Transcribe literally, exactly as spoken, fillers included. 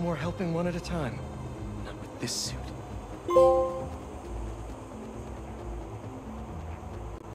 more helping one at a time. Not with this suit.